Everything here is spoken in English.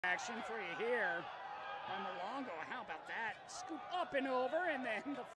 Action for you here by Malongo. How about that? Scoop up and over, and then the